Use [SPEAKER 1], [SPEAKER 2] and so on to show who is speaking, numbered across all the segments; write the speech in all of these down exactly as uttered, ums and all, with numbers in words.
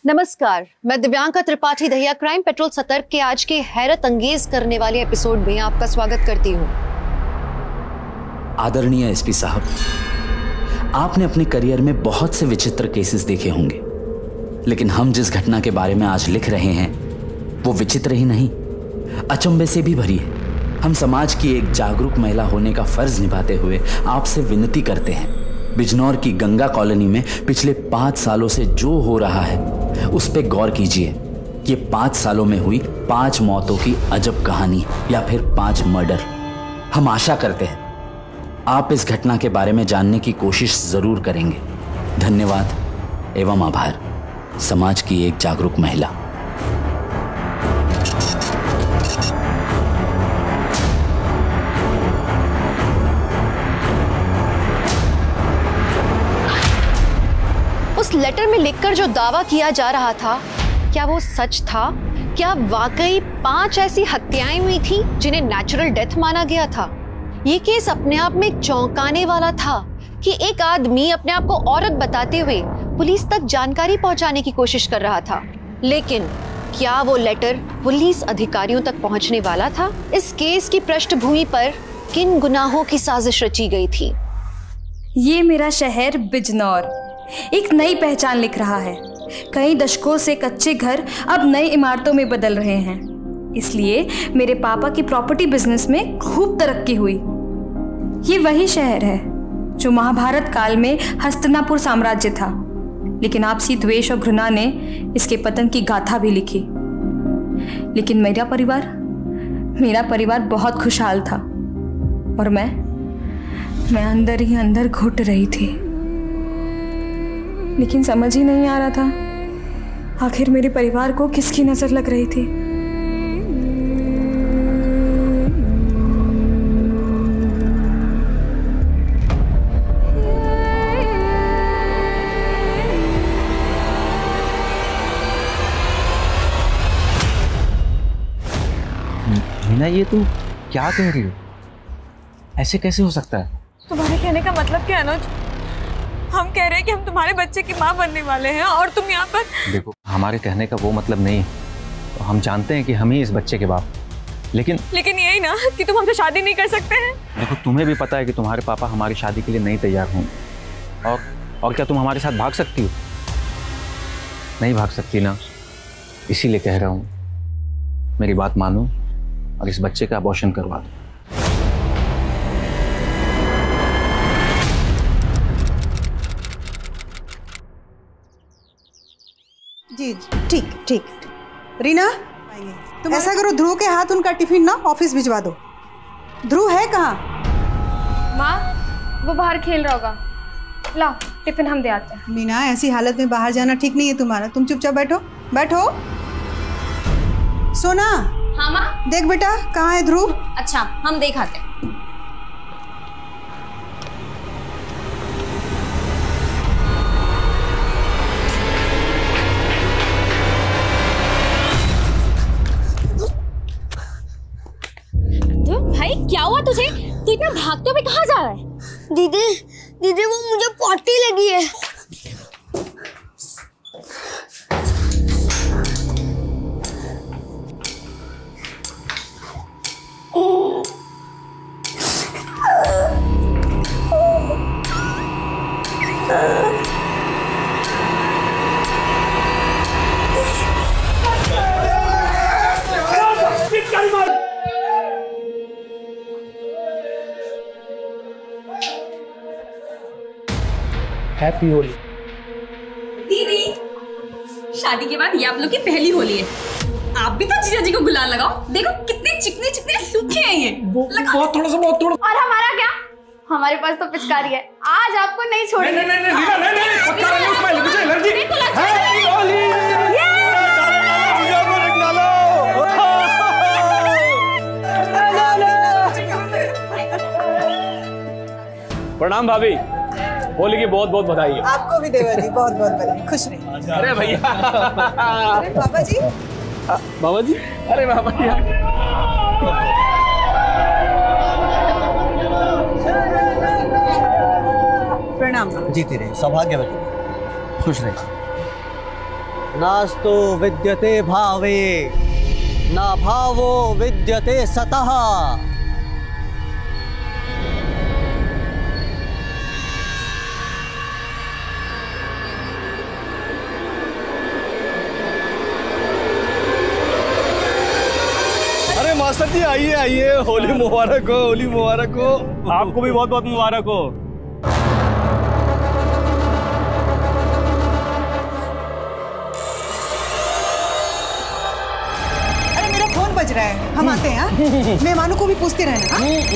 [SPEAKER 1] नमस्कार, मैं Divyanka Tripathi Dahiya crime patrol सतर्क के आज के हैरत अंगेज करने वाले एपिसोड में आपका स्वागत करती हूँ।
[SPEAKER 2] आदरणीय एसपी साहब, आपने अपने करियर में बहुत से विचित्र केसेस देखे होंगे, लेकिन हम जिस घटना के बारे में आज लिख रहे हैं वो विचित्र ही नहीं, अचंभे से भी भरी है। हम समाज की एक जागरूक महिला होने का फर्ज निभाते हुए आपसे विनती करते हैं, बिजनौर की गंगा कॉलोनी में पिछले पाँच सालों से जो हो रहा है उस पे गौर कीजिए। ये पाँच सालों में हुई पांच मौतों की अजब कहानी या फिर पांच मर्डर। हम आशा करते हैं आप इस घटना के बारे में जानने की कोशिश जरूर करेंगे। धन्यवाद एवं आभार। समाज की एक जागरूक महिला।
[SPEAKER 1] उस लेटर में लिखकर जो दावा किया जा रहा था, क्या वो सच था? क्या वाकई पांच ऐसी हत्याएं हुई थी जिन्हें नेचुरल डेथ माना गया था? ये केस अपने आप में चौंकाने वाला था कि एक आदमी अपने आप को औरत बताते हुए पुलिस तक जानकारी पहुंचाने की कोशिश कर रहा था, लेकिन क्या वो लेटर पुलिस अधिकारियों तक पहुंचने वाला था? इस केस की पृष्ठभूमि पर किन गुनाहों की साजिश रची गई थी?
[SPEAKER 3] ये मेरा शहर बिजनौर एक नई पहचान लिख रहा है। कई दशकों से कच्चे घर अब नई इमारतों में बदल रहे हैं, इसलिए मेरे पापा की प्रॉपर्टी बिजनेस में खूब तरक्की हुई। ये वही शहर है जो महाभारत काल में हस्तिनापुर साम्राज्य था, लेकिन आपसी द्वेष और घृणा ने इसके पतन की गाथा भी लिखी। लेकिन मेरा परिवार मेरा परिवार बहुत खुशहाल था और मैं मैं अंदर ही अंदर घुट रही थी। लेकिन समझ ही नहीं आ रहा था आखिर मेरे परिवार को किसकी नजर लग रही थी।
[SPEAKER 4] मीना, ये तू क्या कह रही हो? ऐसे कैसे हो सकता है?
[SPEAKER 5] तुम्हारे कहने का मतलब क्या है अनुज? हम कह रहे हैं कि हम तुम्हारे बच्चे की माँ बनने वाले हैं और तुम यहाँ पर।
[SPEAKER 4] देखो, हमारे कहने का वो मतलब नहीं। तो हम जानते हैं कि हम ही इस बच्चे के बाप, लेकिन लेकिन
[SPEAKER 5] यही ना कि तुम हमसे शादी नहीं कर सकते हैं।
[SPEAKER 4] देखो, तुम्हें भी पता है कि तुम्हारे पापा हमारी शादी के लिए नहीं तैयार हों। और और क्या तुम हमारे साथ भाग सकती हो? नहीं भाग सकती ना, इसीलिए कह रहा हूँ मेरी बात मानो और इस बच्चे का अबॉर्शन करवा दो।
[SPEAKER 6] जी ठीक ठीक। रीना, तुम ऐसा करो, ध्रुव के हाथ उनका टिफिन ना ऑफिस भिजवा दो। ध्रुव है कहाँ?
[SPEAKER 3] माँ, वो बाहर खेल रहा होगा। लाओ टिफिन हम दे आते हैं।
[SPEAKER 6] मीना, ऐसी हालत में बाहर जाना ठीक नहीं है तुम्हारा। तुम चुपचाप बैठो बैठो। सोना।
[SPEAKER 7] हाँ माँ।
[SPEAKER 6] देख बेटा, कहाँ है ध्रुव?
[SPEAKER 7] अच्छा, हम देख आते हैं। भाई क्या हुआ तुझे? तू इतना भागते हुए कहाँ जा रहा है?
[SPEAKER 8] दीदी दीदी वो मुझे पॉटी लगी है।
[SPEAKER 9] हैप्पी होली।
[SPEAKER 7] दीदी, शादी के बाद ये आप लोग की पहली होली है। आप भी तो जीजा जी को गुलाल लगाओ। देखो कितने चिकने चिकने सूखे हैं ये।
[SPEAKER 9] बहुत थोड़ा सा बहुत थोड़ा।
[SPEAKER 8] और हमारा क्या? हमारे पास तो पिचकारी है, आज आपको नहीं छोड़ेंगे।
[SPEAKER 9] नहीं नहीं नहीं नहीं नहीं पक्का नहीं, उसमें मुझे एलर्जी। हैप्पी होली। प्रणाम भाभी, होली की बहुत बहुत बधाई है।
[SPEAKER 6] आपको भी देवा जी, बहुत बहुत बधाई। खुश रहिए।
[SPEAKER 9] अरे भैया।
[SPEAKER 6] अरे बाबा जी।
[SPEAKER 9] बाबा जी। अरे बाबा जी।
[SPEAKER 6] प्रणाम।
[SPEAKER 10] जीती रहे, सौभाग्यवती, खुश रहे। नास्तु विद्यते भावे ना भावो विद्यते सतः।
[SPEAKER 11] अरे मास्टर जी आइए आइए, होली मुबारक हो, होली मुबारक हो।
[SPEAKER 9] आपको भी बहुत बहुत मुबारक हो।
[SPEAKER 6] बज रहा है, हम आते हैं। हाँ मेहमानों को भी पूछते रहना।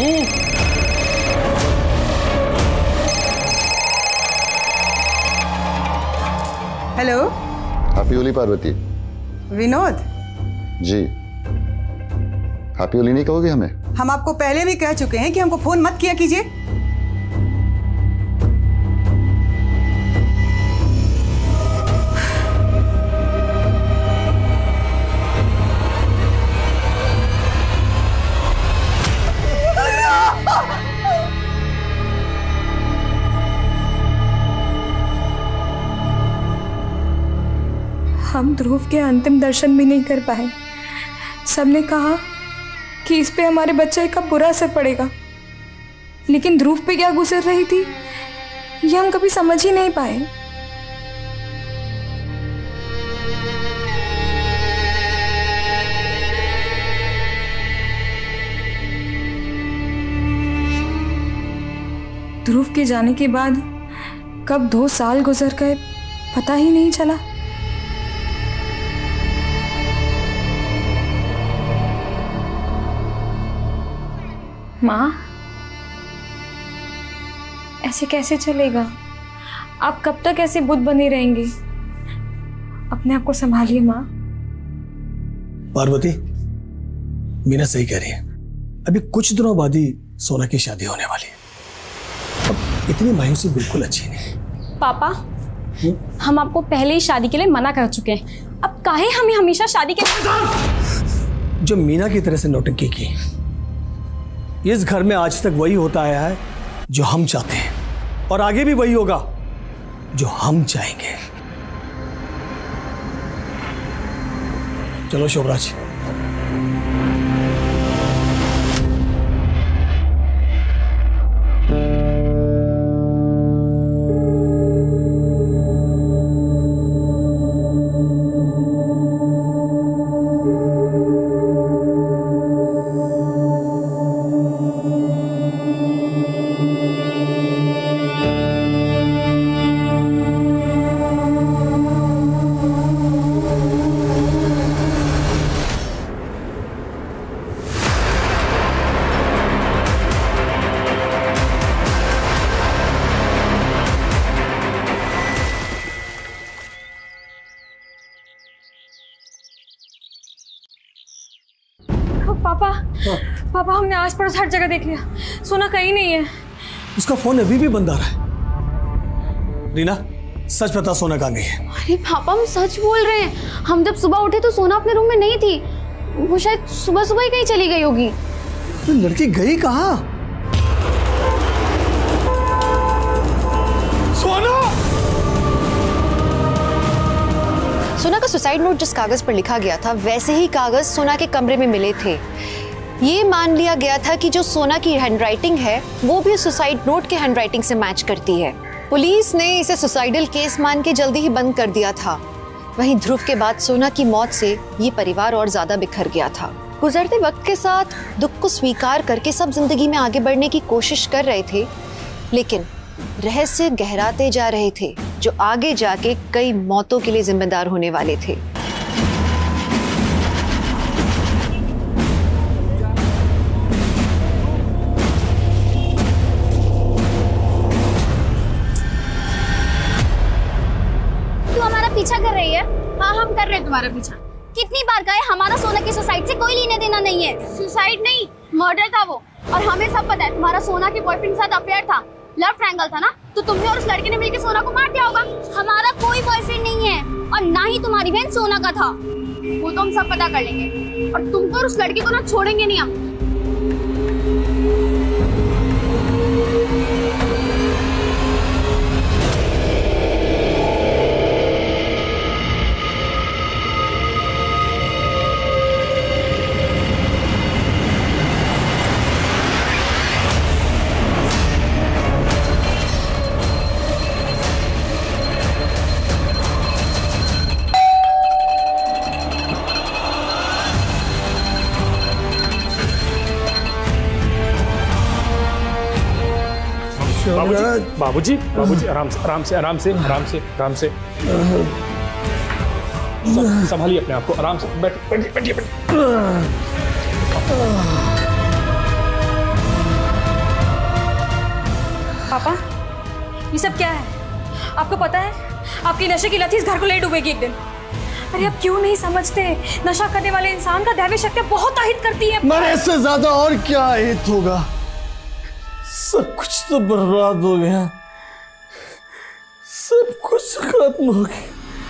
[SPEAKER 6] Hello,
[SPEAKER 12] happy Holi Parvati.
[SPEAKER 6] Vinod
[SPEAKER 12] ji, happy Holi नहीं कहोगे हमें?
[SPEAKER 6] हम आपको पहले भी कह चुके हैं कि हमको फोन मत किया कीजिए।
[SPEAKER 3] हम ध्रुव के अंतिम दर्शन भी नहीं कर पाए। सबने कहा कि इस पे हमारे बच्चे का बुरा असर पड़ेगा, लेकिन ध्रुव पे क्या गुजर रही थी ये हम कभी समझ ही नहीं पाए। ध्रुव के जाने के बाद कब दो साल गुजर गए पता ही नहीं चला। माँ, ऐसे कैसे चलेगा? आप कब तक ऐसे बुद्ध बने रहेंगे? अपने आप को संभालिए माँ।
[SPEAKER 11] पार्वती, मीना सही कह रही है। अभी कुछ दिनों बाद ही सोना की शादी होने वाली है। अब इतनी मायूसी बिल्कुल अच्छी नहीं।
[SPEAKER 7] पापा, हुँ? हम आपको पहले ही शादी के लिए मना कर चुके हैं। अब काहे हमें हमेशा शादी के लिए?
[SPEAKER 11] जो मीना की तरह से नौटंकी की, इस घर में आज तक वही होता आया है जो हम चाहते हैं, और आगे भी वही होगा जो हम चाहेंगे। चलो शोभराज।
[SPEAKER 3] पापा, पापा हमने आस पड़ोस हर जगह देख लिया, सोना कहीं नहीं है।
[SPEAKER 11] उसका फोन अभी भी बंद आ रहा है। रीना, सच बता, सोना कहाँ गई है?
[SPEAKER 8] अरे पापा, हम सच बोल रहे हैं। हम जब सुबह उठे तो सोना अपने रूम में नहीं थी। वो शायद सुबह सुबह ही कहीं चली गई होगी।
[SPEAKER 11] तो लड़की गई कहाँ? सोना!
[SPEAKER 1] सोना का सुसाइड नोट जिस कागज पर लिखा गया था वैसे ही कागज सोना के कमरे में मिले थे। ये मान लिया गया था कि जो सोना की हैंडराइटिंग है वो भी सुसाइड नोट के हैंडराइटिंग से मैच करती है। पुलिस ने इसे सुसाइडल केस मान के जल्दी ही बंद कर दिया था। वहीं ध्रुव के बाद सोना की मौत से ये परिवार और ज्यादा बिखर गया था। गुजरते वक्त के साथ दुख को स्वीकार करके सब जिंदगी में आगे बढ़ने की कोशिश कर रहे थे, लेकिन रहस्य गहराते जा रहे थे जो आगे जाके कई मौतों के लिए जिम्मेदार होने वाले थे।
[SPEAKER 8] तू हमारा पीछा कर रही है? हाँ, हम कर रहे हैं तुम्हारा पीछा। कितनी बार कहे, हमारा सोना की सुसाइड से कोई लेने देना नहीं है। सुसाइड नहीं, मर्डर था वो। और हमें सब पता है तुम्हारा सोना के बॉयफ्रेंड के साथ अफेयर था, लव ट्रायंगल था ना। तो तुमने और उस लड़के ने मिलकर सोना को मार दिया होगा। हमारा कोई बॉयफ्रेंड नहीं है और ना ही तुम्हारी बहन सोना का था। वो तो हम सब पता कर लेंगे और तुमको और उस लड़के को ना छोड़ेंगे नहीं हम।
[SPEAKER 11] बाबूजी
[SPEAKER 9] बाबूजी बाबूजी आराम से आराम से आराम से आराम से आराम से संभालिए अपने आप को, आराम से बैठिए बैठिए बैठिए।
[SPEAKER 3] पापा ये सब क्या है? आपको पता है आपकी नशे की लत इस घर को ले डूबेगी एक दिन। अरे आप क्यों नहीं समझते, नशा करने वाले इंसान का दैवी शक्ति बहुत अहित करती है।
[SPEAKER 11] मरे से ज्यादा और क्या अहित होगा? सब कुछ तो बर्बाद हो गया, सब कुछ खत्म हो गया।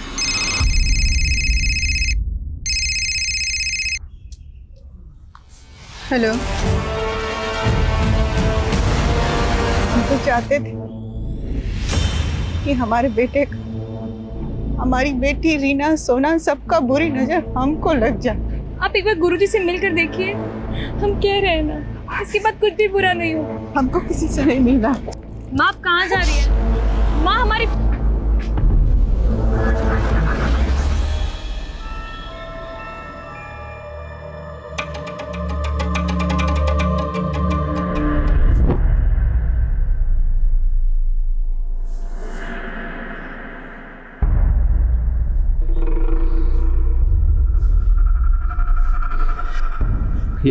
[SPEAKER 6] हेलो, हम तो चाहते थे कि हमारे बेटे, हमारी बेटी रीना, सोना, सबका बुरी नजर हमको लग जाए।
[SPEAKER 3] आप एक बार गुरुजी से मिलकर देखिए, हम कह रहे हैं ना, इसके बाद कुछ भी बुरा नहीं हो।
[SPEAKER 6] हमको किसी से नहीं मिलना।
[SPEAKER 3] माँ आप कहाँ जा रही है? माँ हमारी
[SPEAKER 9] ये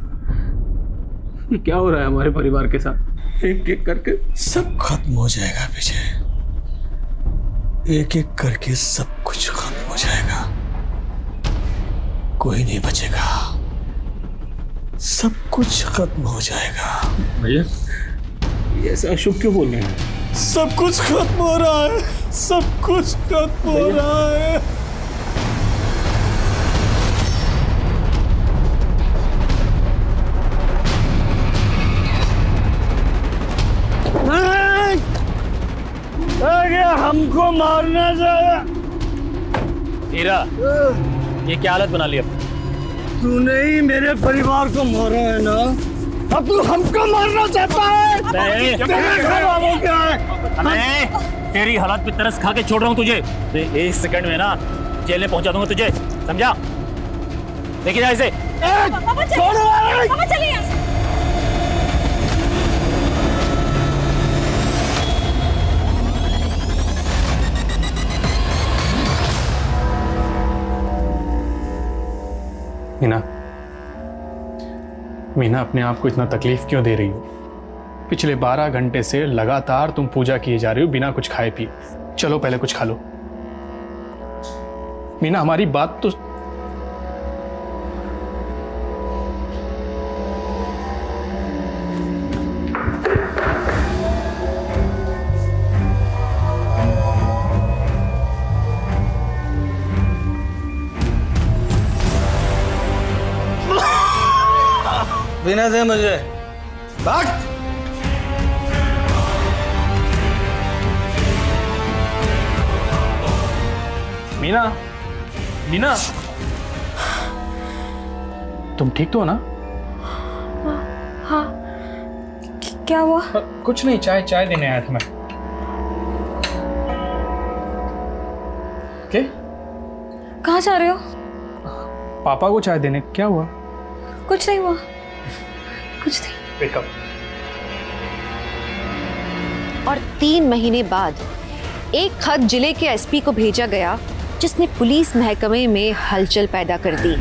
[SPEAKER 9] ये क्या हो रहा है हमारे परिवार के साथ? एक एक करके
[SPEAKER 11] सब खत्म हो जाएगा विजय, एक एक करके सब कुछ खत्म हो जाएगा, कोई नहीं बचेगा, सब कुछ खत्म हो जाएगा।
[SPEAKER 9] भैया ये ऐसा अशुभ क्यों बोल रहे हैं?
[SPEAKER 11] सब कुछ खत्म हो रहा है, सब कुछ खत्म हो रहा है। हमको मारना चाहिए।
[SPEAKER 13] हीरा, ये क्या हालत बना ली अब?
[SPEAKER 11] तूने ही मेरे परिवार को मारा है ना, अब तू हमको मारना चाहता है?
[SPEAKER 13] नहीं,
[SPEAKER 11] तेरे घर वालों क्या है?
[SPEAKER 13] नहीं, तेरी हालत पे तरस खा के छोड़ रहा हूँ तुझे। एक सेकंड में ना जेल में पहुंचा दूंगा तुझे, समझा? लेकिन ऐसे
[SPEAKER 3] पापा चलिए यहाँ से।
[SPEAKER 9] मीना, मीना अपने आप को इतना तकलीफ क्यों दे रही हो? पिछले बारह घंटे से लगातार तुम पूजा किए जा रही हो बिना कुछ खाए पिए। चलो पहले कुछ खा लो। मीना हमारी बात तो
[SPEAKER 11] बिना दे मुझे भाग।
[SPEAKER 9] मीना, मीना, तुम ठीक तो हो ना?
[SPEAKER 3] हाँ, क्या हुआ?
[SPEAKER 9] कुछ नहीं, चाय चाय देने आया था मैं। क्या?
[SPEAKER 3] कहाँ जा रहे हो?
[SPEAKER 9] पापा को चाय देने। क्या हुआ?
[SPEAKER 3] कुछ नहीं हुआ, कुछ नहीं।
[SPEAKER 9] वेकअप।
[SPEAKER 1] और तीन महीने बाद एक खत जिले के एसपी को भेजा गया जिसने पुलिस महकमे में हलचल पैदा कर दी।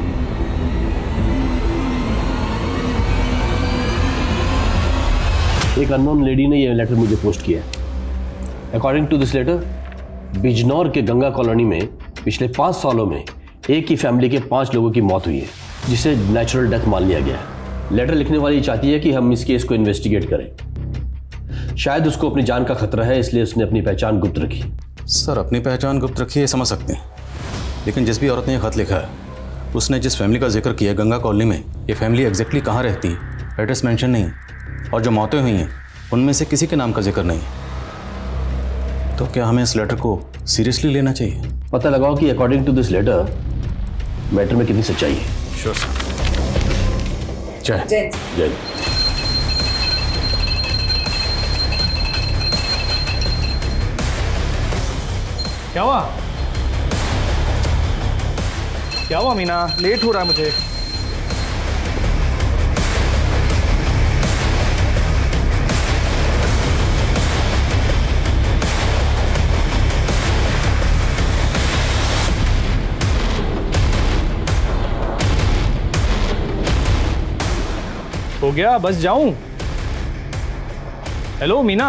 [SPEAKER 14] एक अननोन लेडी ने यह लेटर मुझे पोस्ट किया है। According to this letter, Bijnor के गंगा कॉलोनी में पिछले पाँच सालों में एक ही फैमिली के पाँच लोगों की मौत हुई है, जिसे नेचुरल डेथ मान लिया गया है। लेटर लिखने वाली चाहती है कि हम इस केस को इन्वेस्टिगेट करें। शायद उसको अपनी जान का खतरा है, इसलिए उसने अपनी पहचान गुप्त रखी।
[SPEAKER 15] सर, अपनी पहचान गुप्त रखी है समझ सकते हैं, लेकिन जिस भी औरत ने यह खत लिखा है उसने जिस फैमिली का जिक्र किया गंगा कॉलोनी में, ये फैमिली एग्जैक्टली कहाँ रहती है एड्रेस मेंशन नहीं, और जो मौतें हुई हैं उनमें से किसी के नाम का जिक्र नहीं। तो क्या हमें इस लेटर को सीरियसली लेना चाहिए?
[SPEAKER 14] पता लगाओ कि according to this letter matter में कितनी सच्चाई है।
[SPEAKER 15] Sure sir. जय
[SPEAKER 14] जय जय।
[SPEAKER 9] क्या हुआ? क्या हुआ मीना? लेट हो रहा है मुझे। गया, बस जाऊं? हेलो मीना।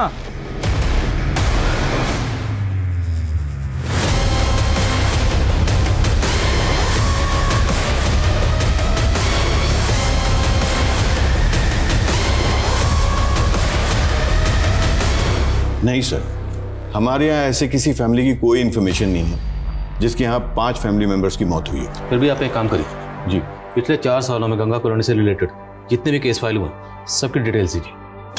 [SPEAKER 12] नहीं सर, हमारे यहाँ ऐसे किसी फैमिली की कोई इन्फॉर्मेशन नहीं है जिसके यहाँ पांच फैमिली मेंबर्स की मौत हुई है।
[SPEAKER 15] फिर भी आप एक काम करिए जी, पिछले चार सालों में गंगा कॉलोनी से रिलेटेड जितने भी केस फाइल हुए सबकी डिटेल्स दीजिए।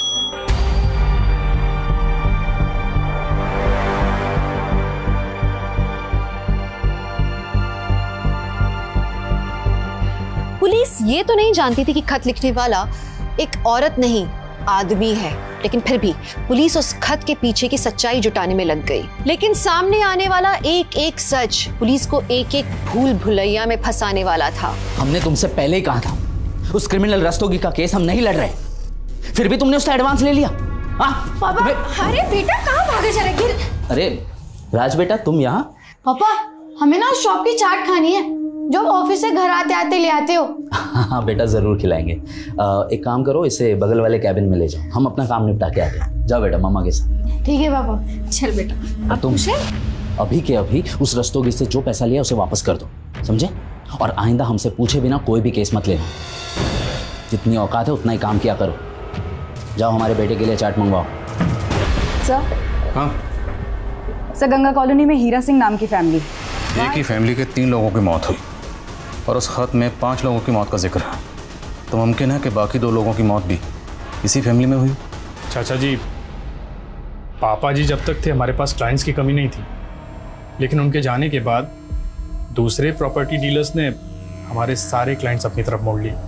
[SPEAKER 1] पुलिस ये तो नहीं जानती थी कि खत लिखने वाला एक औरत नहीं आदमी है, लेकिन फिर भी पुलिस उस खत के पीछे की सच्चाई जुटाने में लग गई। लेकिन सामने आने वाला एक एक सच पुलिस को एक एक भूल भुलैया में फंसाने वाला था।
[SPEAKER 2] हमने तुमसे पहले ही कहा था उस क्रिमिनल रस्तोगी का केस हम नहीं लड़ रहे, फिर भी तुमने उसका एडवांस ले लिया।
[SPEAKER 3] पापा, अरे बेटा कहाँ भागे जा रहे?
[SPEAKER 2] अरे राज बेटा तुम यहाँ?
[SPEAKER 8] पापा हमें ना शॉप की चाट खानी है जो ऑफिस से घर आते आते ले आते हो।
[SPEAKER 2] हाँ बेटा जरूर खिलाएंगे। आ, एक काम करो, इसे बगल वाले कैबिन में ले जाओ, हम अपना काम निपटा के आते हैं। जाओ बेटा मम्मा के साथ।
[SPEAKER 8] ठीक है पापा। चल बेटा।
[SPEAKER 2] अब तुम अभी के अभी उस रस्तोगी से जो पैसा लिया उसे वापस कर दो, समझे? और आइंदा हमसे पूछे बिना कोई भी केस मत लेना। जितनी औकात है उतना ही काम किया करो। जाओ हमारे बेटे के लिए चाट मंगवाओ।
[SPEAKER 16] सर।
[SPEAKER 12] हाँ
[SPEAKER 16] सर, गंगा कॉलोनी में हीरा सिंह नाम की फैमिली,
[SPEAKER 15] एक ही फैमिली के तीन लोगों की मौत हुई और उस खत में पांच लोगों की मौत का जिक्र है, तो मुमकिन है कि बाकी दो लोगों की मौत भी इसी फैमिली में हुई।
[SPEAKER 9] चाचा जी, पापा जी जब तक थे हमारे पास क्लाइंट्स की कमी नहीं थी, लेकिन उनके जाने के बाद दूसरे प्रॉपर्टी डीलर्स ने हमारे सारे क्लाइंट्स अपनी तरफ मोड़ लिए।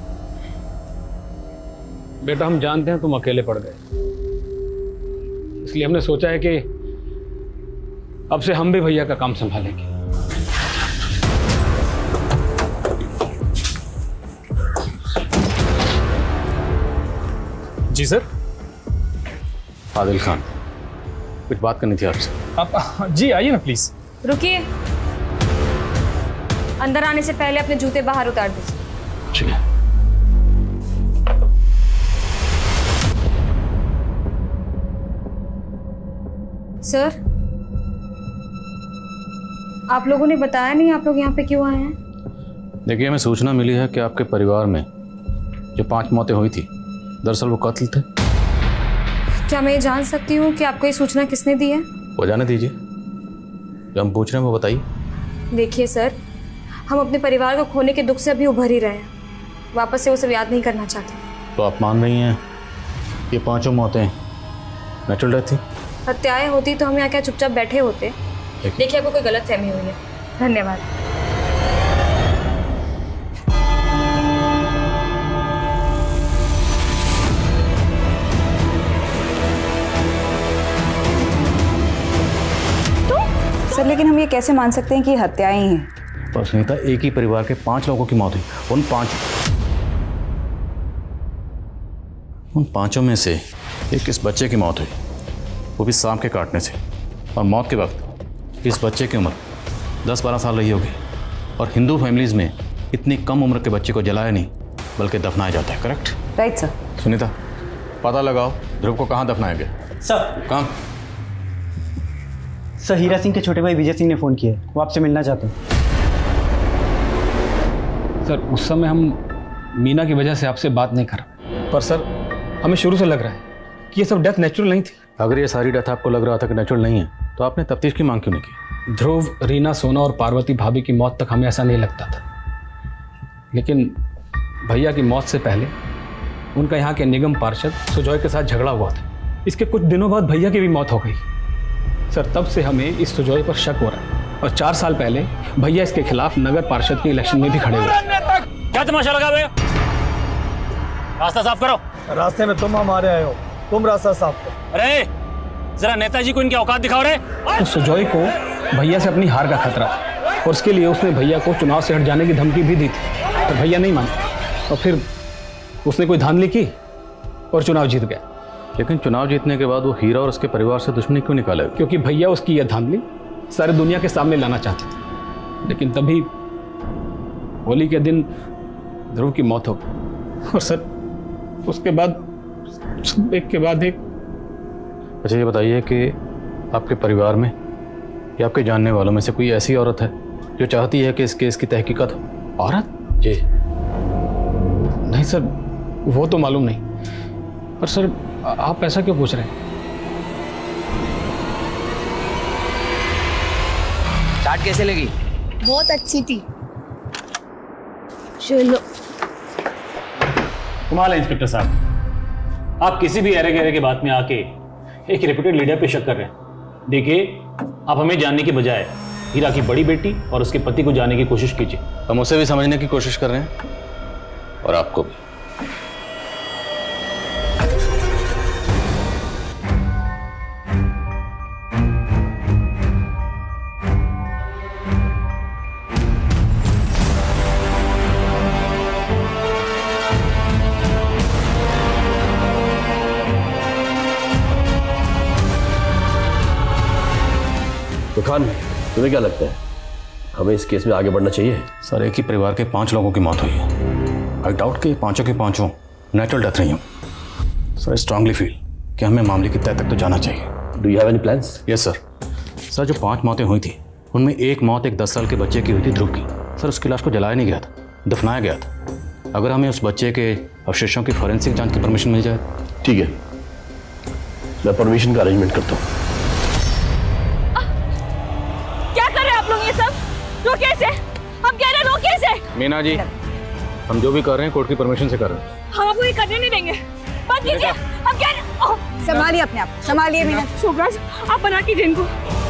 [SPEAKER 9] बेटा हम जानते हैं तुम अकेले पड़ गए, इसलिए हमने सोचा है कि अब से हम भी भैया का काम संभालेंगे। जी सर।
[SPEAKER 15] आदिल खान, कुछ बात करनी थी आपसे।
[SPEAKER 9] आप जी आइए ना प्लीज।
[SPEAKER 3] रुकिए, अंदर आने से पहले अपने जूते बाहर उतार दीजिए।
[SPEAKER 15] ठीक है।
[SPEAKER 3] सर, आप लोगों ने बताया नहीं आप लोग यहाँ पे क्यों आए हैं?
[SPEAKER 15] देखिए, हमें सूचना मिली है कि आपके परिवार में जो पांच मौतें हुई थी दरअसल वो कत्ल थे।
[SPEAKER 3] क्या मैं ये जान सकती हूँ कि आपको ये सूचना किसने दी है?
[SPEAKER 15] वो जाने दीजिए, जो हम पूछ रहे हैं वो बताइए।
[SPEAKER 3] देखिए सर, हम अपने परिवार को खोने के दुख से अभी उभर ही रहे हैं, वापस से वो सब याद नहीं करना चाहते।
[SPEAKER 15] तो आप मान रही हैं ये पांचों मौतें नेचुरल डेथ थी?
[SPEAKER 3] हत्याएं होती तो हम यहाँ क्या चुपचाप बैठे होते? देखिए, आपको कोई गलत फहमी हुई है। धन्यवाद।
[SPEAKER 16] सर, लेकिन हम ये कैसे मान सकते हैं कि ये हत्याएं हैं?
[SPEAKER 15] पर सुनीता, एक ही परिवार के पांच लोगों की मौत हुई, उन पांच उन पांचों में से एक इस बच्चे की मौत हुई, वो भी सांप के काटने से। और मौत के वक्त इस बच्चे की उम्र दस बारह साल रही होगी। और हिंदू फैमिलीज में इतनी कम उम्र के बच्चे को जलाया नहीं बल्कि दफनाया जाता है। करेक्ट?
[SPEAKER 16] Right sir.
[SPEAKER 15] सुनीता, पता लगाओ ध्रुव को कहाँ दफनाया गया।
[SPEAKER 17] सर।
[SPEAKER 15] कहाँ?
[SPEAKER 17] सर, हीरा सिंह के छोटे भाई विजय सिंह ने फ़ोन किया है, वो आपसे मिलना चाहते हैं।
[SPEAKER 9] सर, उस समय हम मीना की वजह से आपसे बात नहीं कर, पर सर हमें शुरू से लग रहा है कि ये सब डेथ नेचुरल नहीं थी।
[SPEAKER 15] अगर ये सारी डेथ आपको लग रहा था कि नेचुरल नहीं है तो आपने तफ्तीश की मांग क्यों नहीं की?
[SPEAKER 9] ध्रुव, रीना, सोना और पार्वती भाभी की मौत तक हमें ऐसा नहीं लगता था, लेकिन भैया की मौत से पहले उनका यहाँ के निगम पार्षद सुजॉय के साथ झगड़ा हुआ था। इसके कुछ दिनों बाद भैया की भी मौत हो गई। सर, तब से हमें इस सुजॉय पर शक हो रहा है और चार साल पहले भैया इसके खिलाफ नगर पार्षद के इलेक्शन में भी खड़े हुए।
[SPEAKER 13] क्या तमाशा लगा हुए? रास्ता साफ करो।
[SPEAKER 11] रास्ते में तुम हमारे आए हो, तुम रास्ता साफ करो।
[SPEAKER 13] अरे जरा नेताजी को इनकी औकात दिखाओ रे।
[SPEAKER 9] तो सुजॉय को भैया से अपनी हार का खतरा और उसके लिए उसने भैया को चुनाव से हट जाने की धमकी भी दी थी, तो भैया नहीं माने और फिर उसने कोई धांधली की और चुनाव जीत गया।
[SPEAKER 15] लेकिन चुनाव जीतने के बाद वो हीरा और उसके परिवार से दुश्मनी क्यों निकाले?
[SPEAKER 9] क्योंकि भैया उसकी यह धांधली सारी दुनिया के सामने लाना चाहते थे, लेकिन तभी होली के दिन ध्रुव की मौत हो गई। और सर, उसके बाद एक के बाद एक।
[SPEAKER 15] अच्छा ये बताइए कि आपके परिवार में या आपके जानने वालों में से कोई ऐसी औरत है जो चाहती है कि इस केस की तहकीकात हो?
[SPEAKER 9] औरत?
[SPEAKER 15] जी
[SPEAKER 9] नहीं सर, वो तो मालूम नहीं। पर सर आप ऐसा क्यों पूछ रहे हैं?
[SPEAKER 18] चाट कैसे लगी?
[SPEAKER 8] बहुत अच्छी थी। चलो।
[SPEAKER 13] कमाल है इंस्पेक्टर साहब, आप किसी भी एरे गहरे के बात में आके एक रेप्यूटेड लीडर पे शक कर रहे हैं। देखिए, आप हमें जानने की बजाय हीरा की बड़ी बेटी और उसके पति को जानने की कोशिश कीजिए।
[SPEAKER 15] हम उसे भी समझने की कोशिश कर रहे हैं और आपको भी।
[SPEAKER 14] तो खान, तुम्हें क्या लगता है हमें इस केस में आगे बढ़ना चाहिए?
[SPEAKER 15] सर एक ही परिवार के पांच लोगों की मौत हुई है। आई डाउट कि पांचों के पांचों नेचुरल डेथ रही हूँ। सर आई स्ट्रांगली फील कि हमें मामले की तह तक तो जाना चाहिए।
[SPEAKER 14] Do you have any plans?
[SPEAKER 15] Yes sir. Sir जो पांच मौतें हुई थी उनमें एक मौत एक दस साल के बच्चे की हुई थी, ध्रुव की। सर उसकी लाश को जलाया नहीं गया था, दफनाया गया था। अगर हमें उस बच्चे के अवशेषों की फॉरेंसिक जांच की परमिशन मिल जाए।
[SPEAKER 14] ठीक है, मैं परमिशन का अरेंजमेंट करता हूँ।
[SPEAKER 5] रोकिए इसे, हम कह रहे हैं रोकिए इसे।
[SPEAKER 15] मीना जी, हम जो भी कर रहे हैं कोर्ट की परमिशन से कर रहे हैं।
[SPEAKER 5] हम आपको ये करने नहीं देंगे, बंद कीजिए। हम कह रहे।
[SPEAKER 16] संभालिए अपने आप, संभालिए मीना।
[SPEAKER 5] शोभराज, आप बना कीजिए इनको।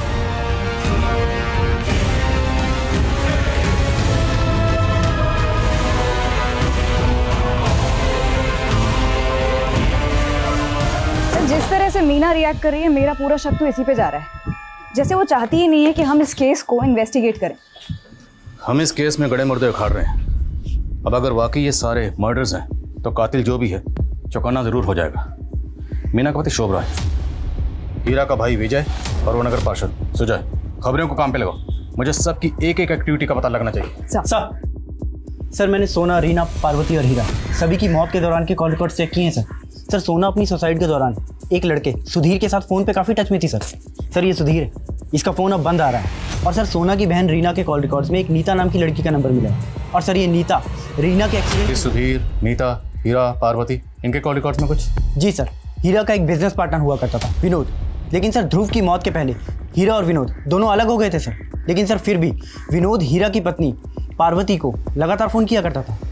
[SPEAKER 16] जिस तरह से मीना रिएक्ट कर रही है, मेरा पूरा शक तो इसी पे जा रहा है, जैसे वो चाहती ही नहीं है कि हम इस केस को इन्वेस्टिगेट करें।
[SPEAKER 15] हम इस केस में गड़े मुर्दे उखाड़ रहे हैं। अब अगर वाकई ये सारे मर्डर्स हैं तो कातिल जो भी है चौंकाना जरूर हो जाएगा। मीना का पति शोभराज, हीरा का भाई विजय और वो नगर पार्षद सुजय। खबरों को काम पे लगाओ, मुझे सबकी एक एक एक्टिविटी का पता लगना चाहिए।
[SPEAKER 17] सर सर मैंने सोना, रीना, पार्वती और हीरा सभी की मौत के दौरान के कॉल रिकॉर्ड चेक किए हैं सर। सर सोना अपनी सुसाइड के दौरान एक लड़के सुधीर के साथ फ़ोन पे काफ़ी टच में थी सर। सर ये सुधीर है, इसका फ़ोन अब बंद आ रहा है। और सर सोना की बहन रीना के कॉल रिकॉर्ड्स में एक नीता नाम की लड़की का नंबर मिला है। और सर ये नीता रीना के एक्सीडेंट।
[SPEAKER 15] सुधीर, नीता, हीरा, पार्वती, इनके कॉल रिकॉर्ड्स में कुछ?
[SPEAKER 17] जी सर, हीरा का एक बिजनेस पार्टनर हुआ करता था विनोद, लेकिन सर ध्रुव की मौत के पहले हीरा और विनोद दोनों अलग हो गए थे सर। लेकिन सर फिर भी विनोद हीरा की पत्नी पार्वती को लगातार फ़ोन किया करता था।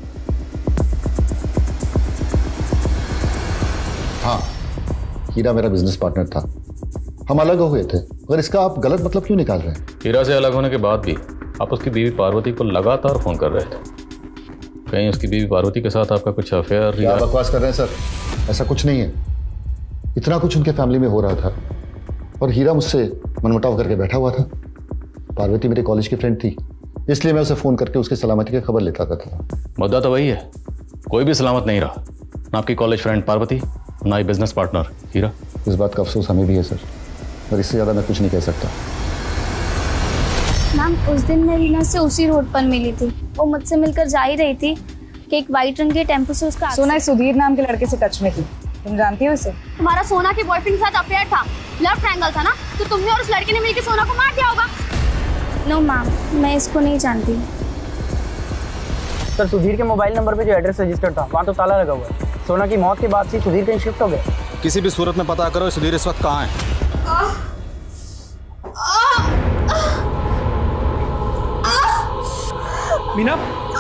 [SPEAKER 19] हाँ, हीरा मेरा बिजनेस पार्टनर था, हम अलग हो गए थे। अगर इसका आप गलत मतलब क्यों निकाल रहे हैं?
[SPEAKER 15] हीरा से अलग होने के बाद भी आप उसकी बीवी पार्वती को लगातार फोन कर रहे थे। कहीं उसकी बीवी पार्वती के साथ आपका कुछ अफेयर?
[SPEAKER 19] क्या बकवास कर रहे हैं सर, ऐसा कुछ नहीं है। इतना कुछ उनके फैमिली में हो रहा था और हीरा मुझसे मनमुटाव करके बैठा हुआ था। पार्वती मेरे कॉलेज की फ्रेंड थी, इसलिए मैं उसे फ़ोन करके उसकी सलामती की खबर लेता था।
[SPEAKER 15] मुद्दा तो वही है, कोई भी सलामत नहीं रहा, ना आपकी कॉलेज फ्रेंड पार्वती, ना ही बिजनेस पार्टनर हीरा।
[SPEAKER 19] इस बात का अफसोस हमें भी है सर, और इससे ज़्यादा मैं कुछ नहीं कह सकता।
[SPEAKER 8] मैम उस दिन मैं रीना से उसी रोड पर मिली थी। वो मुझसे मिलकर जा ही रही थी कि एक वाइट रंग के टेम्पो से उसका
[SPEAKER 16] सोना सुधीर नाम के लड़के से टच में थी, तुम जानती हो उसे?
[SPEAKER 8] तुम्हारा सोना के बॉयफ्रेंड के साथ अफेयर था, लव ट्रायंगल था ना, तो तुमने और उस लड़के ने मिलकर सोना को मार दिया होगा। नो मैम, मैं इसको नहीं जानती।
[SPEAKER 17] सर सुधीर के मोबाइल नंबर पे जो एड्रेस रजिस्टर्ड था वहाँ तो ताला लगा हुआ है। सोना की मौत के बाद से सुधीर कहीं शिफ्ट हो गए।
[SPEAKER 15] किसी भी सूरत में पता करो सुधीर इस वक्त कहाँ है।
[SPEAKER 11] मीना,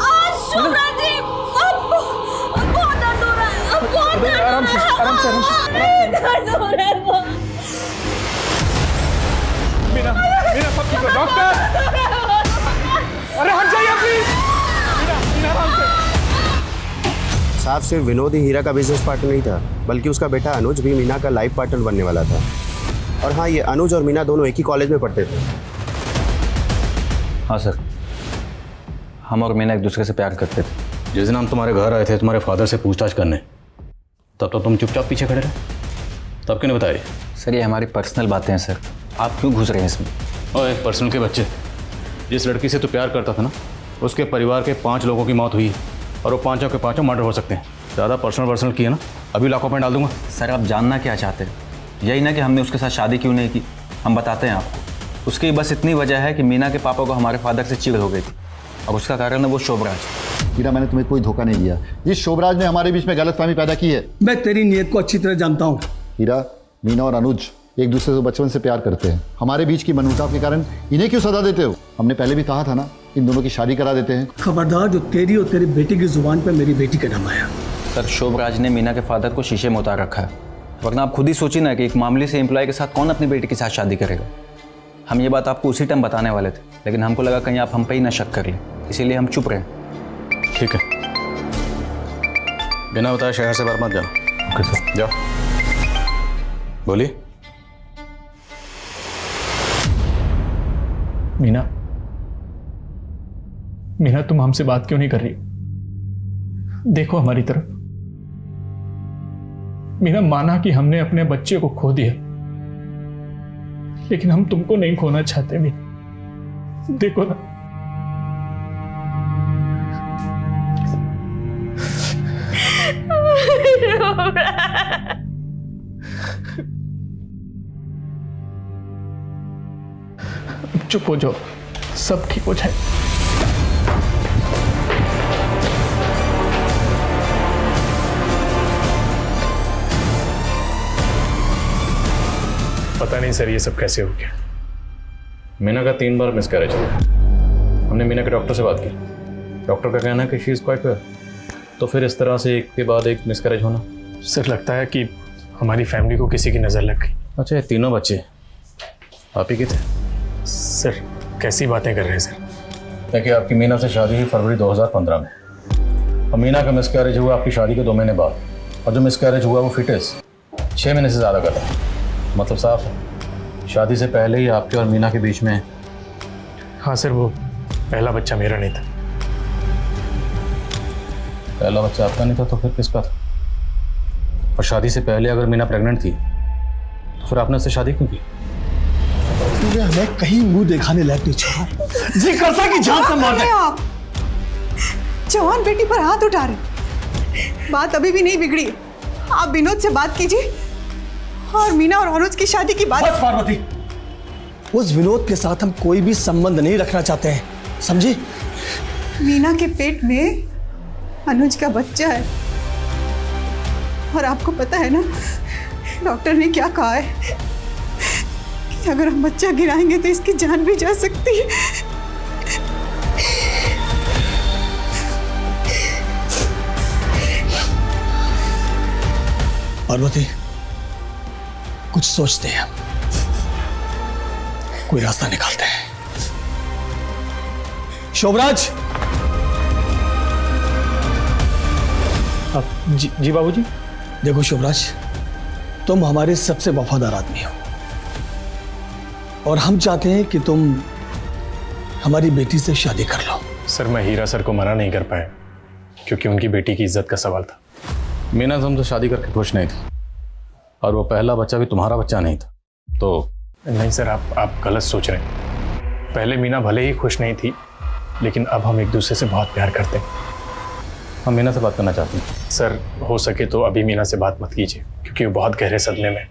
[SPEAKER 5] बहुत दर्द हो रहा है, बहुत दर्द
[SPEAKER 11] आराम से, आराम से, आराम से।
[SPEAKER 5] दर्द हो रहा है बहुत।
[SPEAKER 11] मीना, मीना सब ठीक है, डॉक्टर। अरे हट जाइए प्लीज। मीना, मीना आराम से।
[SPEAKER 20] साहब सिर्फ विनोद ही हीरा का बिजनेस पार्टनर नहीं था, बल्कि उसका बेटा अनुज भी मीना का लाइफ पार्टनर बनने वाला था। और हाँ, ये अनुज और मीना दोनों एक ही कॉलेज में पढ़ते थे।
[SPEAKER 4] हाँ सर, हम और मीना एक दूसरे से प्यार करते थे।
[SPEAKER 15] जिस दिन हम तुम्हारे घर आए थे तुम्हारे फादर से पूछताछ करने, तब तो तुम चुपचाप पीछे खड़े रहे, तब क्यों नहीं बताए?
[SPEAKER 4] सर ये हमारी पर्सनल बातें हैं सर, आप क्यों घुस रहे हैं इसमें?
[SPEAKER 15] ओए पर्सनल के बच्चे, जिस लड़की से तू प्यार करता था ना, उसके परिवार के पाँच लोगों की मौत हुई और वो पाँचों के पाँचों मर्डर हो सकते हैं। ज़्यादा पर्सनल पर्सनल किया ना, अभी लॉकअप में डाल दूंगा।
[SPEAKER 4] सर आप जानना क्या चाहते हैं? यही ना कि हमने उसके साथ शादी क्यों नहीं की। हम बताते हैं आपको। उसकी बस इतनी वजह है कि मीना के पापा को हमारे फादर से चिढ़ हो गई थी और उसका कारण है वो शोभराज।
[SPEAKER 19] हीरा, मैंने तुम्हें कोई धोखा नहीं दिया। इस शोभराज ने हमारे बीच में गलतफहमी पैदा की है।
[SPEAKER 11] मैं तेरी नीयत को अच्छी तरह जानता हूँ।
[SPEAKER 19] हीरा, मीना और अनुज एक दूसरे से बचपन से प्यार करते हैं। हमारे बीच की मनमुटाव के कारण इन्हें क्यों सजा देते हो? हमने पहले भी कहा था ना, इन दोनों की शादी करा देते हैं।
[SPEAKER 11] खबरदार जो तेरी और तेरी बेटी की जुबान पर मेरी बेटी का नाम आया।
[SPEAKER 4] सर शोभराज ने मीना के फादर को शीशे में उतार रखा है, वरना आप खुद ही सोचिए ना कि एक मामूली से एम्प्लॉय के साथ कौन अपनी बेटी के साथ शादी करेगा। हम ये बात आपको उसी टाइम बताने वाले थे, लेकिन हमको लगा कहीं आप हम पे ही ना शक कर लें, इसीलिए हम चुप रहे।
[SPEAKER 15] ठीक है, बिना बताए शहर से बाहर मत जाओ।
[SPEAKER 4] Okay sir.
[SPEAKER 15] जाओ। बोलिए।
[SPEAKER 18] मीना, मीना तुम हमसे बात क्यों नहीं कर रही? देखो हमारी तरफ। मीना, माना कि हमने अपने बच्चे को खो दिया, लेकिन हम तुमको नहीं खोना चाहते। मीना देखो ना, चुप हो जाओ, सब ठीक हो जाए।
[SPEAKER 15] पता नहीं सर ये सब कैसे हो गया। मीना का तीन बार मिसकैरेज हुआ। हमने मीना के डॉक्टर से बात की। डॉक्टर का कहना है कि शी इज क्वाइट वेल। तो फिर इस तरह से एक के बाद एक मिसकैरेज होना।
[SPEAKER 18] सर लगता है कि हमारी फैमिली को किसी की नजर लग गई।
[SPEAKER 15] अच्छा, ये तीनों बच्चे आप ही के थे?
[SPEAKER 18] सर कैसी बातें कर रहे हैं सर?
[SPEAKER 15] देखिए, आपकी मीना से शादी हुई फरवरी दो हज़ार पंद्रह में और मीना का मिसकैरेज हुआ आपकी शादी के दो महीने बाद, और जो मिसकैरेज हुआ वो फिटेस छः महीने से ज़्यादा का था। मतलब साफ है, शादी से पहले ही आपके और मीना के बीच में।
[SPEAKER 18] हाँ सर, वो पहला बच्चा मेरा नहीं था।
[SPEAKER 15] पहला बच्चा आपका नहीं था तो फिर किसका था? और शादी से पहले अगर मीना प्रेग्नेंट थी तो फिर आपने उससे शादी क्यों की?
[SPEAKER 11] तुझे हमें कहीं मुंह दिखाने लायक नहीं छोड़ा। जी करता कि जान से मार दे।
[SPEAKER 6] आप जवान बेटी पर हाथ उठा रहे। बात अभी भी नहीं बिगड़ी। आप विनोद से बात कीजिए और मीना और अनुज की शादी की बात।
[SPEAKER 11] बस पार्वती, उस विनोद के साथ हम कोई भी संबंध नहीं रखना चाहते हैं, समझी?
[SPEAKER 6] मीना के पेट में अनुज का बच्चा है और आपको पता है ना डॉक्टर ने क्या कहा है कि अगर हम बच्चा गिराएंगे तो इसकी जान भी जा सकती है।
[SPEAKER 11] पार्वती, कुछ सोचते हैं, कोई रास्ता निकालते हैं। शोभराज।
[SPEAKER 18] जी जी बाबूजी।
[SPEAKER 11] देखो शोभराज, तुम हमारे सबसे वफादार आदमी हो और हम चाहते हैं कि तुम हमारी बेटी से शादी कर लो।
[SPEAKER 18] सर मैं हीरा सर को मना नहीं कर पाया क्योंकि उनकी बेटी की इज्जत का सवाल था।
[SPEAKER 15] मीना तुमसे शादी करके खुश नहीं थी और वो पहला बच्चा भी तुम्हारा बच्चा नहीं था तो।
[SPEAKER 18] नहीं सर, आप आप गलत सोच रहे हैं। पहले मीना भले ही खुश नहीं थी, लेकिन अब हम एक दूसरे से बहुत प्यार करते हैं।
[SPEAKER 15] हम मीना से बात करना चाहते हैं।
[SPEAKER 18] सर हो सके तो अभी मीना से बात मत कीजिए क्योंकि वो बहुत गहरे सदमे में।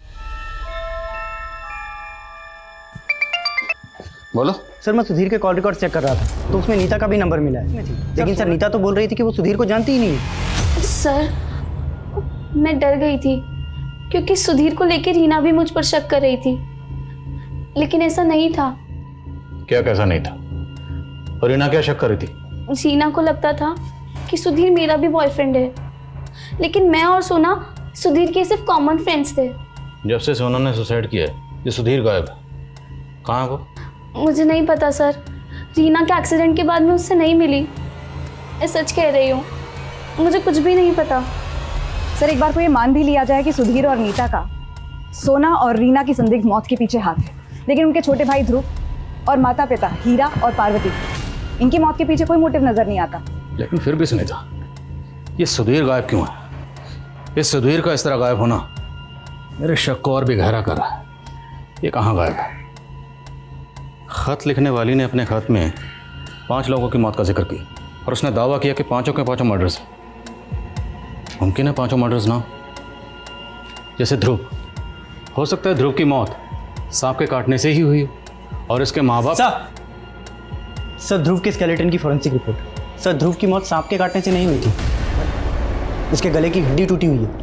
[SPEAKER 15] बोलो।
[SPEAKER 17] सर मैं सुधीर के कॉल रिकॉर्ड चेक कर रहा था तो उसमें नीता का भी नंबर मिला है, लेकिन सर नीता तो बोल रही थी कि वो सुधीर को जानती ही नहीं है।
[SPEAKER 8] सर मैं डर गई थी क्योंकि सुधीर को लेकर रीना भी मुझ पर शक कर रही थी, लेकिन ऐसा नहीं था।
[SPEAKER 15] क्या कैसा नहीं था? और रीना क्या शक कर रही थी?
[SPEAKER 8] रीना को लगता था कि सुधीर मेरा भी बॉयफ्रेंड है, लेकिन मैं और सोना सुधीर के सिर्फ कॉमन फ्रेंड्स थे।
[SPEAKER 15] जब से सोना ने सुसाइड किया है ये सुधीर गायब है। कहाँ है वो?
[SPEAKER 8] मुझे नहीं पता सर, रीना के एक्सीडेंट के बाद मैं उससे नहीं मिली। मैं सच कह रही हूँ, मुझे कुछ भी नहीं पता।
[SPEAKER 16] सर एक बार को ये मान भी लिया जाए कि सुधीर और नीता का सोना और रीना की संदिग्ध मौत के पीछे हाथ है, लेकिन उनके छोटे भाई ध्रुव और माता पिता हीरा और पार्वती, इनकी मौत के पीछे कोई मोटिव नजर नहीं आता।
[SPEAKER 15] लेकिन फिर भी सुनीता, ये सुधीर गायब क्यों है? इस सुधीर का इस तरह गायब होना मेरे शक को और भी गहरा कर रहा है। ये कहाँ गायब है? खत लिखने वाली ने अपने खत में पांच लोगों की मौत का जिक्र किया और उसने दावा किया कि पांचों के पांचों मर्डर्स हैं। मुमकिन है पांचों मर्डर्स ना, जैसे ध्रुव, हो सकता है ध्रुव की मौत सांप के काटने से ही हुई हो और इसके माँ बाप।
[SPEAKER 17] सर सर ध्रुव के स्केलेटन की फॉरेंसिक रिपोर्ट। सर ध्रुव की मौत सांप के काटने से नहीं हुई थी, उसके गले की हड्डी टूटी हुई है।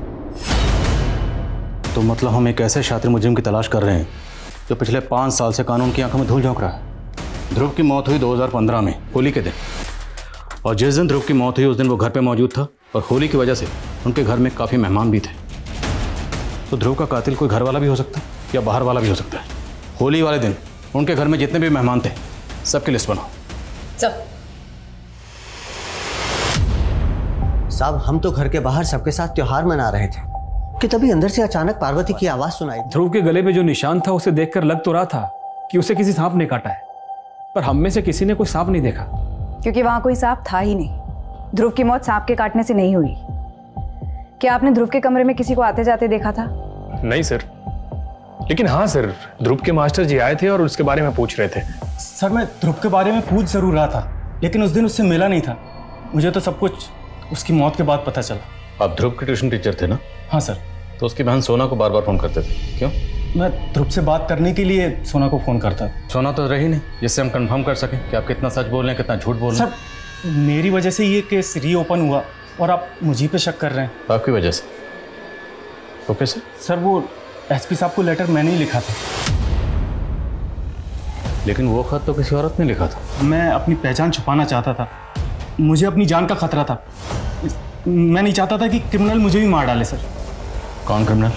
[SPEAKER 15] तो मतलब हम एक ऐसे शातिर मुजरिम की तलाश कर रहे हैं जो पिछले पाँच साल से कानून की आंखों में धूल झोंक रहा है। ध्रुव की मौत हुई दो हज़ार पंद्रह में होली के दिन, और जिस दिन ध्रुव की मौत हुई उस दिन वो घर पे मौजूद था और होली की वजह से उनके घर में काफ़ी मेहमान भी थे। तो ध्रुव का कातिल कोई घर वाला भी हो सकता है या बाहर वाला भी हो सकता है। होली वाले दिन उनके घर में जितने भी मेहमान थे सबकी लिस्ट बनाओ।
[SPEAKER 10] साहब हम तो घर के बाहर सबके साथ त्योहार मना रहे थे कि तभी अंदर से अचानक पार्वती की आवाज सुनाई।
[SPEAKER 9] ध्रुव के गले पे जो निशान था उसे देखकर लग तो रहा था कि उसे किसी सांप ने काटा है, पर हम में से किसी ने कोई सांप नहीं देखा,
[SPEAKER 16] क्योंकि वहां कोई सांप था ही नहीं। ध्रुव की मौत सांप के काटने से नहीं हुई। क्या आपने ध्रुव के कमरे में किसी को आते जाते देखा था?
[SPEAKER 18] नहीं सर, लेकिन हाँ सर, ध्रुव के मास्टर जी आए थे और उसके बारे में पूछ रहे थे।
[SPEAKER 11] सर मैं ध्रुव के बारे में पूछ जरूर रहा था, लेकिन उस दिन उससे मिला नहीं था। मुझे तो सब कुछ उसकी मौत के बाद पता चला।
[SPEAKER 15] आप ध्रुव के ट्यूशन टीचर थे ना?
[SPEAKER 11] हाँ सर।
[SPEAKER 15] तो उसकी बहन सोना को बार बार फोन करते थे, क्यों?
[SPEAKER 11] मैं ध्रुव से बात करने के लिए सोना को फोन करता।
[SPEAKER 15] सोना तो रही नहीं जिससे हम कंफर्म कर सकें कि आप कितना सच बोल रहे हैं कितना झूठ बोल रहे हैं।
[SPEAKER 11] सर मेरी वजह से ये केस रीओपन हुआ और आप मुझे पे शक कर रहे हैं।
[SPEAKER 15] आपकी वजह से? Okay sir.
[SPEAKER 11] सर वो एसपी साहब को लेटर मैंने ही लिखा था।
[SPEAKER 15] लेकिन वो खत तो किसी औरत ने लिखा था।
[SPEAKER 11] मैं अपनी पहचान छुपाना चाहता था, मुझे अपनी जान का खतरा था। मैं नहीं चाहता था कि क्रिमिनल मुझे भी मार डाले। सर
[SPEAKER 15] कौन क्रिमिनल?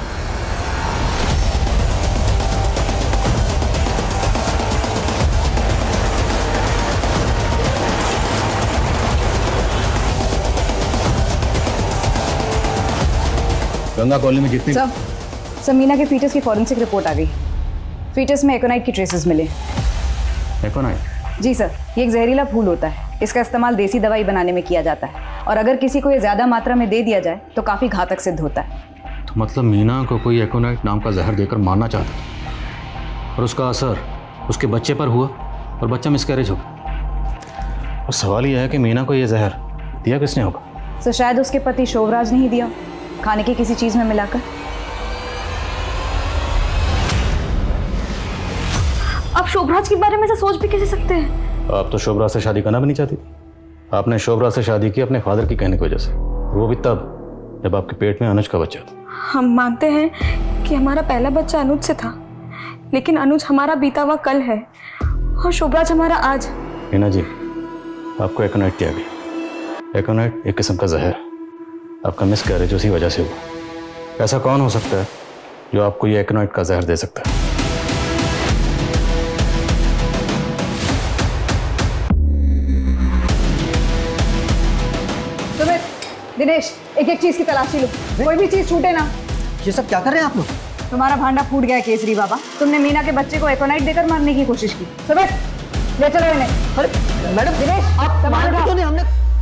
[SPEAKER 15] गंगा कॉलोनी में जितनी
[SPEAKER 16] सब समीना के फीटस की फॉरेंसिक रिपोर्ट आ गई। फीटस में एकोनाइट की ट्रेसेस मिले।
[SPEAKER 15] एकोनाइट?
[SPEAKER 16] जी सर, ये एक जहरीला फूल होता है। इसका इस्तेमाल देसी दवाई बनाने में किया जाता है और अगर किसी को ये ज्यादा मात्रा में दे दिया जाए तो काफी घातक सिद्ध होता है।
[SPEAKER 15] तो मतलब मीना को कोई एकोनाइट नाम का जहर देकर मारना चाहता और उसका असर उसके बच्चे पर हुआ और बच्चा मिसकैरेज हो गया। और सवाल यह है कि मीना को यह जहर दिया किसने होगा?
[SPEAKER 16] तो शायद उसके पति शोभराज ने ही दिया, खाने की किसी चीज में मिलाकर।
[SPEAKER 3] आप शोभराज के बारे में से सोच भी कैसे सकते हैं?
[SPEAKER 15] आप तो शोभराज से शादी करना भी नहीं चाहती थी। आपने शोभराज से शादी की अपने फादर की कहने की वजह से, वो भी तब जब आपके पेट में अनुज का बच्चा था।
[SPEAKER 3] हम मानते हैं कि हमारा पहला बच्चा अनुज से था, लेकिन अनुज हमारा बीता हुआ कल है और शोभराज हमारा आज।
[SPEAKER 15] मीना जी, आपको एकोनाइट दिया गया। एकोनाइट एक किस्म का जहर। आपका मिसकैरेज उसी वजह से हुआ। ऐसा कौन हो सकता है जो आपको ये एकोनाइट का जहर दे सकता है?
[SPEAKER 16] दिनेश, एक एक चीज की तलाशी लो, कोई भी चीज छूटे ना।
[SPEAKER 10] ये सब क्या कर रहे हैं आप लोग?
[SPEAKER 16] तुम्हारा भांडा फूट गया केसरी बाबा। तुमने मीना के बच्चे को एकोनाइट देकर मारने की कोशिश की। तो ले चलो इन्हें।
[SPEAKER 10] अरे मैडम,
[SPEAKER 16] दिनेश आप
[SPEAKER 10] सामान क्यों नहीं? हमने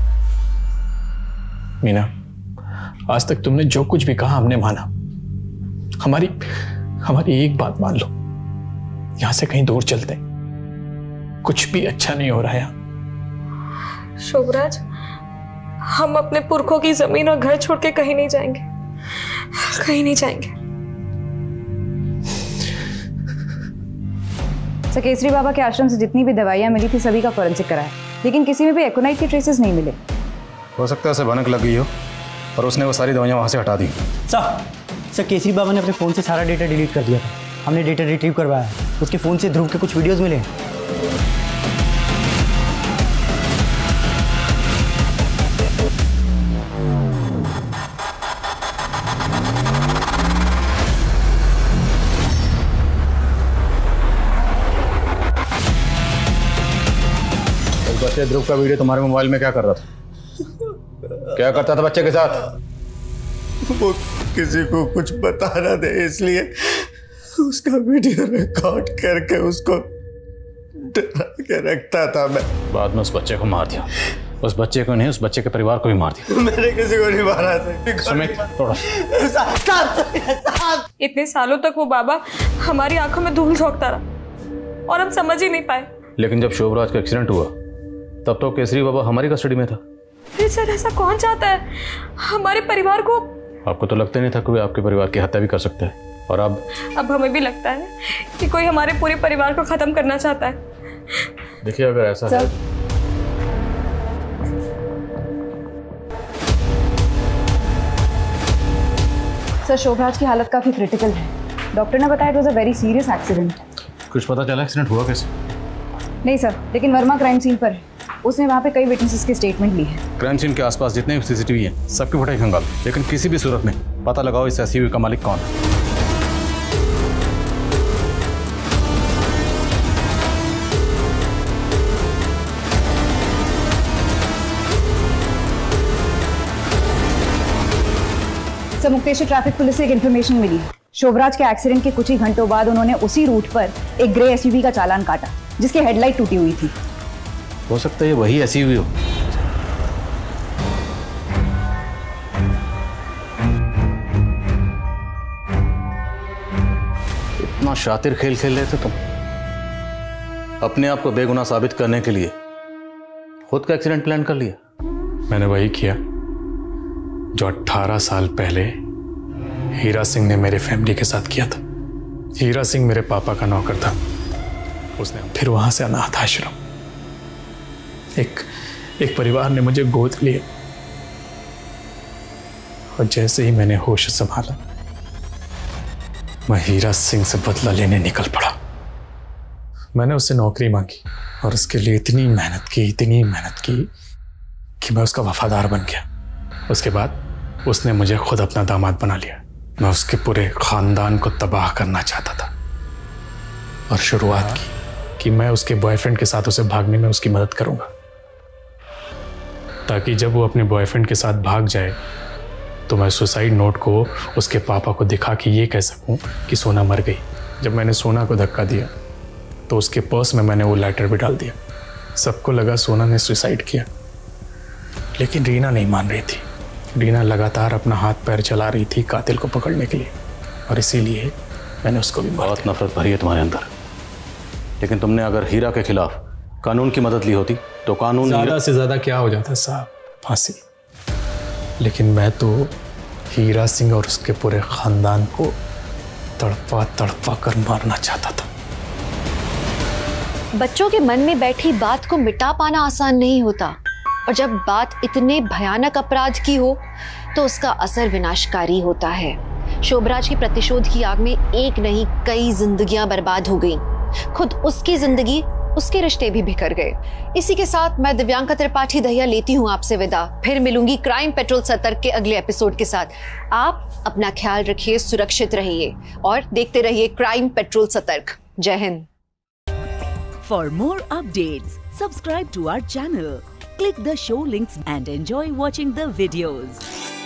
[SPEAKER 18] मीना, आज तक तुमने जो कुछ भी कहा हमने माना। हमारी हमारी एक बात मान लो, यहां से कहीं दूर चलते हैं। कुछ भी अच्छा नहीं हो रहा है यहाँ।
[SPEAKER 3] शोभराज, हम अपने पुरखों की जमीन और घर छोड़ के कहीं नहीं जाएंगे, कहीं नहीं जाएंगे।
[SPEAKER 16] सर केसरी बाबा के आश्रम से जितनी भी दवाइयां मिली थी सभी का फॉरेंसिक कराया, लेकिन किसी में भी एकोनाइट की ट्रेसेस नहीं मिले।
[SPEAKER 15] हो सकता है उसे भनक लग गई हो और उसने वो सारी दवाइयां वहां से हटा दी।
[SPEAKER 17] सर सर केसरी बाबा ने अपने फ़ोन से सारा डेटा डिलीट कर दिया था। हमने डेटा रिट्रीव करवाया। उसके फ़ोन से ध्रुव के कुछ वीडियोस मिले।
[SPEAKER 15] बच्चे ध्रुव का वीडियो तुम्हारे मोबाइल में क्या कर रहा था? क्या करता था बच्चे के साथ?
[SPEAKER 20] वो किसी को कुछ बताना दे इसलिए उसका वीडियो रिकॉर्ड करके उसको डरा के रखता था मैं।
[SPEAKER 15] बाद में उस बच्चे को मार दिया। उस बच्चे को नहीं, उस बच्चे के परिवार को भी मार दिया।
[SPEAKER 20] मैंने किसी को नहीं मारा था।
[SPEAKER 15] सुमित, थोड़ा
[SPEAKER 3] इतने सालों तक वो बाबा हमारी आंखों में धूल झोंकता रहा और हम समझ ही नहीं पाए।
[SPEAKER 15] लेकिन जब शोभराज का एक्सीडेंट हुआ तब तो केसरी बाबा हमारी कस्टडी में था।
[SPEAKER 5] फिर सर ऐसा कौन चाहता है हमारे परिवार को?
[SPEAKER 15] आपको तो लगता नहीं था कोई आपके परिवार की हत्या भी कर सकता है, और अब
[SPEAKER 5] अब हमें भी लगता है कि कोई हमारे पूरे परिवार को खत्म करना चाहता है।
[SPEAKER 15] देखिए अगर ऐसा है
[SPEAKER 16] सर, शोभराज की हालत काफी क्रिटिकल है। डॉक्टर ने बताया it was a very serious accident.
[SPEAKER 15] कुछ पता चला एक्सीडेंट हुआ कैसे?
[SPEAKER 16] नहीं सर, लेकिन वर्मा क्राइम सीन पर है। उसने वहाँ पे कई विटनेसेस के स्टेटमेंट ली है।
[SPEAKER 15] क्राइम सीन के आसपास जितने भी सीसीटीवी हैं सबकी फुटेज खंगालो, लेकिन किसी भी सूरत में पता लगाओ इस एसयूवी का मालिक कौन है।
[SPEAKER 16] सर, मुक्तेश्वर ट्रैफिक पुलिस से एक इन्फॉर्मेशन मिली है। शोभराज के एक्सीडेंट के कुछ ही घंटों बाद उन्होंने उसी रूट पर एक ग्रे एसयूवी का चालान काटा जिसकी हेडलाइट टूटी हुई थी।
[SPEAKER 15] हो सकता है ये वही एसयूवी हो। इतना शातिर खेल खेल रहे थे तुम, अपने आप को बेगुनाह साबित करने के लिए खुद का एक्सीडेंट प्लान कर लिया।
[SPEAKER 18] मैंने वही किया जो अठारह साल पहले हीरा सिंह ने मेरे फैमिली के साथ किया था। हीरा सिंह मेरे पापा का नौकर था। उसने फिर वहां से अनाथ आश्रम, एक एक परिवार ने मुझे गोद लिया, और जैसे ही मैंने होश संभाला मैं हीरा सिंह से बदला लेने निकल पड़ा। मैंने उससे नौकरी मांगी और उसके लिए इतनी मेहनत की इतनी मेहनत की कि मैं उसका वफादार बन गया। उसके बाद उसने मुझे खुद अपना दामाद बना लिया। मैं उसके पूरे खानदान को तबाह करना चाहता था और शुरुआत की कि मैं उसके बॉयफ्रेंड के साथ उसे भागने में उसकी मदद करूंगा, ताकि जब वो अपने बॉयफ्रेंड के साथ भाग जाए तो मैं सुसाइड नोट को उसके पापा को दिखा के ये कह सकूं कि सोना मर गई। जब मैंने सोना को धक्का दिया तो उसके पर्स में मैंने वो लेटर भी डाल दिया। सबको लगा सोना ने सुसाइड किया, लेकिन रीना नहीं मान रही थी। रीना लगातार अपना हाथ पैर चला रही थी कातिल को पकड़ने के लिए, और इसीलिए मैंने उसको भी मार दिया।
[SPEAKER 15] बहुत नफरत भरी है तुम्हारे अंदर, लेकिन तुमने अगर हीरा के खिलाफ कानून की मदद ली होती तो कानून
[SPEAKER 18] ज्यादा से ज्यादा क्या हो जाता साहब, फांसी। लेकिन मैं तो हीरा सिंह और उसके पूरे खानदान को तड़पा तड़पा कर मारना चाहता था।
[SPEAKER 1] बच्चों के मन में बैठी बात को मिटा पाना आसान नहीं होता, और जब बात इतने भयानक अपराध की हो तो उसका असर विनाशकारी होता है। शोभराज की प्रतिशोध की आग में एक नहीं कई जिंदगियां बर्बाद हो गईं। खुद उसकी जिंदगी, उसके रिश्ते भी बिखर गए। इसी के साथ मैं दिव्यांका त्रिपाठी दहिया लेती हूँ आपसे विदा। फिर मिलूंगी क्राइम पेट्रोल सतर्क के अगले एपिसोड के साथ। आप अपना ख्याल रखिए, सुरक्षित रहिए और देखते रहिए क्राइम पेट्रोल सतर्क। जय Hind.
[SPEAKER 21] For more updates, subscribe to our channel, click the show links and enjoy watching the videos.